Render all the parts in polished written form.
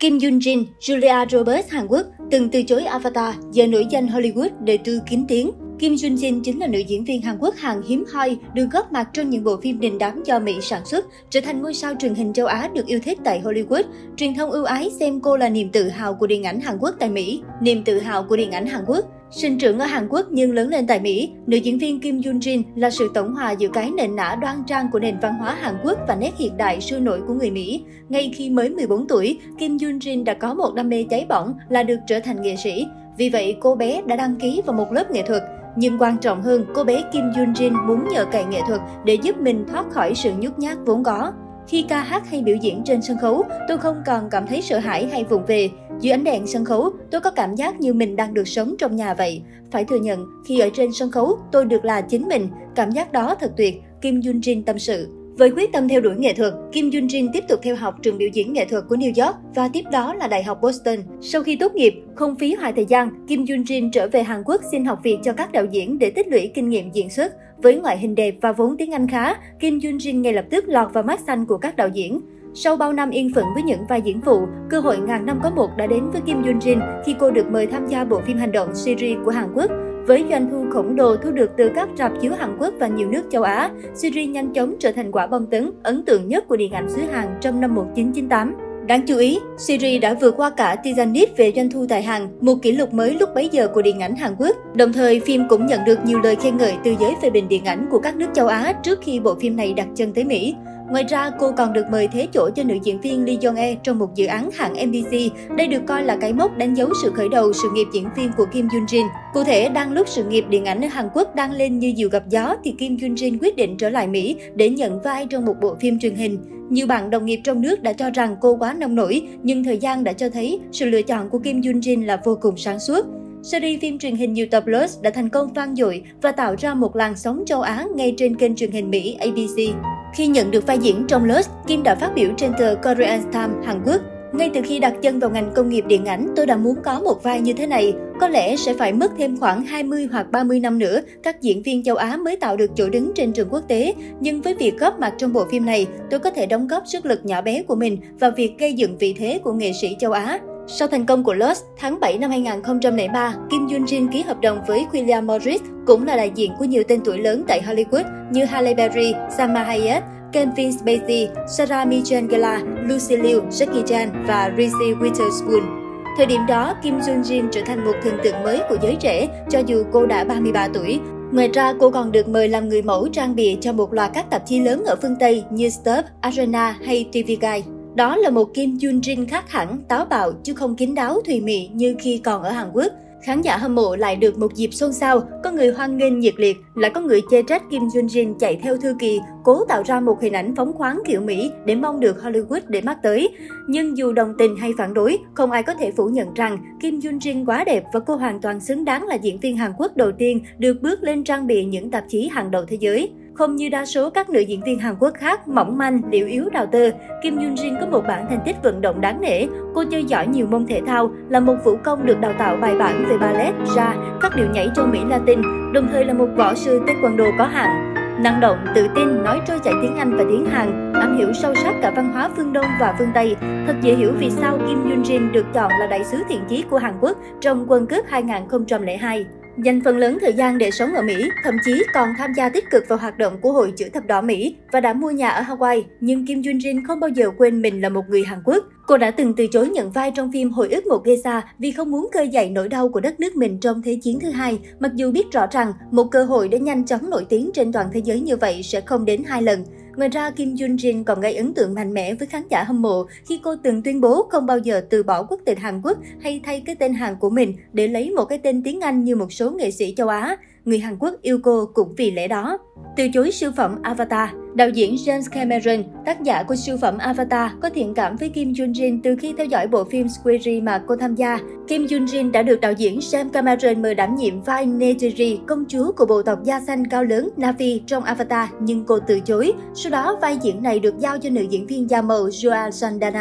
Kim Yoon Jin, Julia Roberts Hàn Quốc từng từ chối Avatar, giờ nổi danh Hollywood đời tư kín tiếng. Kim Yoon Jin chính là nữ diễn viên Hàn Quốc hàng hiếm hoi được góp mặt trong những bộ phim đình đám do Mỹ sản xuất, trở thành ngôi sao truyền hình châu Á được yêu thích tại Hollywood. Truyền thông ưu ái xem cô là niềm tự hào của điện ảnh Hàn Quốc tại Mỹ. Niềm tự hào của điện ảnh Hàn Quốc. Sinh trưởng ở Hàn Quốc nhưng lớn lên tại Mỹ, nữ diễn viên Kim Yoon Jin là sự tổng hòa giữa cái nền nã đoan trang của nền văn hóa Hàn Quốc và nét hiện đại sôi nổi của người Mỹ. Ngay khi mới 14 tuổi, Kim Yoon Jin đã có một đam mê cháy bỏng là được trở thành nghệ sĩ. Vì vậy, cô bé đã đăng ký vào một lớp nghệ thuật. Nhưng quan trọng hơn, cô bé Kim Yoon Jin muốn nhờ cậy nghệ thuật để giúp mình thoát khỏi sự nhút nhát vốn có. Khi ca hát hay biểu diễn trên sân khấu, tôi không còn cảm thấy sợ hãi hay vụng về. Dưới ánh đèn sân khấu, tôi có cảm giác như mình đang được sống trong nhà vậy. Phải thừa nhận, khi ở trên sân khấu, tôi được là chính mình. Cảm giác đó thật tuyệt, Kim Yoon Jin tâm sự. Với quyết tâm theo đuổi nghệ thuật, Kim Yoon Jin tiếp tục theo học trường biểu diễn nghệ thuật của New York và tiếp đó là Đại học Boston. Sau khi tốt nghiệp, không phí hoài thời gian, Kim Yoon Jin trở về Hàn Quốc xin học việc cho các đạo diễn để tích lũy kinh nghiệm diễn xuất. Với ngoại hình đẹp và vốn tiếng Anh khá, Kim Yoon Jin ngay lập tức lọt vào mắt xanh của các đạo diễn. Sau bao năm yên phận với những vai diễn phụ, cơ hội ngàn năm có một đã đến với Kim Yoon Jin khi cô được mời tham gia bộ phim hành động series của Hàn Quốc. Với doanh thu khổng lồ thu được từ các rạp chiếu Hàn Quốc và nhiều nước châu Á, series nhanh chóng trở thành quả bom tấn ấn tượng nhất của điện ảnh xứ Hàn trong năm 1998. Đáng chú ý, series đã vượt qua cả Titanic về doanh thu tại Hàn, một kỷ lục mới lúc bấy giờ của điện ảnh Hàn Quốc. Đồng thời, phim cũng nhận được nhiều lời khen ngợi từ giới phê bình điện ảnh của các nước châu Á trước khi bộ phim này đặt chân tới Mỹ. Ngoài ra, cô còn được mời thế chỗ cho nữ diễn viên Lee Jong-e trong một dự án hãng MBC. Đây được coi là cái mốc đánh dấu sự khởi đầu sự nghiệp diễn viên của Kim Yoon Jin. Cụ thể, đang lúc sự nghiệp điện ảnh ở Hàn Quốc đang lên như diều gặp gió, thì Kim Yoon Jin quyết định trở lại Mỹ để nhận vai trong một bộ phim truyền hình. Nhiều bạn đồng nghiệp trong nước đã cho rằng cô quá nông nổi, nhưng thời gian đã cho thấy sự lựa chọn của Kim Yoon Jin là vô cùng sáng suốt. Series phim truyền hình nhiều tập Lost đã thành công vang dội và tạo ra một làn sóng châu Á ngay trên kênh truyền hình Mỹ ABC. Khi nhận được vai diễn trong Lost, Kim đã phát biểu trên tờ Korean Times Hàn Quốc. Ngay từ khi đặt chân vào ngành công nghiệp điện ảnh, tôi đã muốn có một vai như thế này. Có lẽ sẽ phải mất thêm khoảng 20 hoặc 30 năm nữa, các diễn viên châu Á mới tạo được chỗ đứng trên trường quốc tế. Nhưng với việc góp mặt trong bộ phim này, tôi có thể đóng góp sức lực nhỏ bé của mình vào việc gây dựng vị thế của nghệ sĩ châu Á. Sau thành công của Lost, tháng 7 năm 2003, Kim Yoon Jin ký hợp đồng với William Morris, cũng là đại diện của nhiều tên tuổi lớn tại Hollywood như Halle Berry, Salma Hayek, Kevin Spacey, Sarah Michelle Gellar, Lucy Liu, Jackie Chan và Reese Witherspoon. Thời điểm đó, Kim Yoon Jin trở thành một thần tượng mới của giới trẻ, cho dù cô đã 33 tuổi. Ngoài ra, cô còn được mời làm người mẫu trang bìa cho một loạt các tạp chí lớn ở phương Tây như Stuff, Arena hay TV Guide. Đó là một Kim Yoon Jin khác hẳn, táo bạo chứ không kín đáo thùy mị như khi còn ở Hàn Quốc. Khán giả hâm mộ lại được một dịp xôn xao, có người hoan nghênh nhiệt liệt, lại có người chê trách Kim Yoon Jin chạy theo thư kỳ, cố tạo ra một hình ảnh phóng khoáng kiểu Mỹ để mong được Hollywood để mắt tới. Nhưng dù đồng tình hay phản đối, không ai có thể phủ nhận rằng Kim Yoon Jin quá đẹp và cô hoàn toàn xứng đáng là diễn viên Hàn Quốc đầu tiên được bước lên trang bìa những tạp chí hàng đầu thế giới. Không như đa số các nữ diễn viên Hàn Quốc khác mỏng manh, liễu yếu đào tơ, Kim Yoon Jin có một bản thành tích vận động đáng nể. Cô chơi giỏi nhiều môn thể thao, là một vũ công được đào tạo bài bản về ballet, jazz, các điệu nhảy châu Mỹ Latin, đồng thời là một võ sư taekwondo có hạng. Năng động, tự tin, nói trôi chảy tiếng Anh và tiếng Hàn, am hiểu sâu sắc cả văn hóa phương Đông và phương Tây. Thật dễ hiểu vì sao Kim Yoon Jin được chọn là đại sứ thiện chí của Hàn Quốc trong World Cup 2002. Dành phần lớn thời gian để sống ở Mỹ, thậm chí còn tham gia tích cực vào hoạt động của Hội Chữ thập đỏ Mỹ và đã mua nhà ở Hawaii. Nhưng Kim Yoon Jin không bao giờ quên mình là một người Hàn Quốc. Cô đã từng từ chối nhận vai trong phim Hồi ức một geisha vì không muốn khơi dậy nỗi đau của đất nước mình trong Thế chiến thứ hai, mặc dù biết rõ rằng một cơ hội để nhanh chóng nổi tiếng trên toàn thế giới như vậy sẽ không đến 2 lần. Ngoài ra, Kim Yoon Jin còn gây ấn tượng mạnh mẽ với khán giả hâm mộ khi cô từng tuyên bố không bao giờ từ bỏ quốc tịch Hàn Quốc hay thay cái tên Hàn của mình để lấy một cái tên tiếng Anh như một số nghệ sĩ châu Á. Người Hàn Quốc yêu cô cũng vì lẽ đó. Từ chối siêu phẩm Avatar. Đạo diễn James Cameron, tác giả của siêu phẩm Avatar, có thiện cảm với Kim Yoon Jin từ khi theo dõi bộ phim Square mà cô tham gia. Kim Yoon Jin đã được đạo diễn James Cameron mời đảm nhiệm vai Neytiri, công chúa của bộ tộc da xanh cao lớn Na'vi trong Avatar, nhưng cô từ chối. Sau đó, vai diễn này được giao cho nữ diễn viên da màu Zoe Saldana.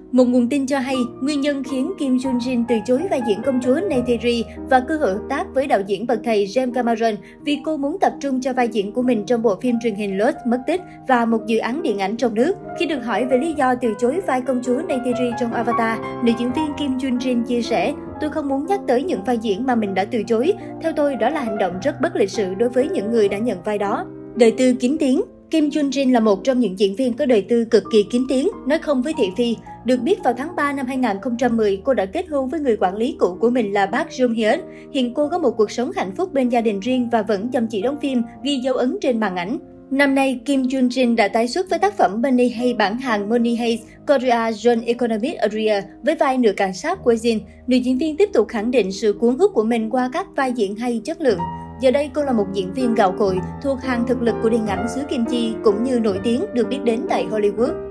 Một nguồn tin cho hay, nguyên nhân khiến Kim Jun Jin từ chối vai diễn công chúa Neytiri và cơ hội hợp tác với đạo diễn bậc thầy James Cameron vì cô muốn tập trung cho vai diễn của mình trong bộ phim truyền hình Lost mất tích và một dự án điện ảnh trong nước. Khi được hỏi về lý do từ chối vai công chúa Neytiri trong Avatar, nữ diễn viên Kim Jun Jin chia sẻ: "Tôi không muốn nhắc tới những vai diễn mà mình đã từ chối. Theo tôi, đó là hành động rất bất lịch sự đối với những người đã nhận vai đó." Đời tư kín tiếng. Kim Jun Jin là một trong những diễn viên có đời tư cực kỳ kín tiếng, nói không với thị phi. Được biết vào tháng 3 năm 2010, cô đã kết hôn với người quản lý cũ của mình là Park Jung Hyun. Hiện cô có một cuộc sống hạnh phúc bên gia đình riêng và vẫn chăm chỉ đóng phim, ghi dấu ấn trên màn ảnh. Năm nay, Kim Jun Jin đã tái xuất với tác phẩm Money Hay bản Hàn Money Hay Korea John Economic Area với vai nữ cảnh sát của Jin. Nữ diễn viên tiếp tục khẳng định sự cuốn hút của mình qua các vai diễn hay chất lượng. Giờ đây, cô là một diễn viên gạo cội thuộc hàng thực lực của điện ảnh xứ Kim Chi cũng như nổi tiếng được biết đến tại Hollywood.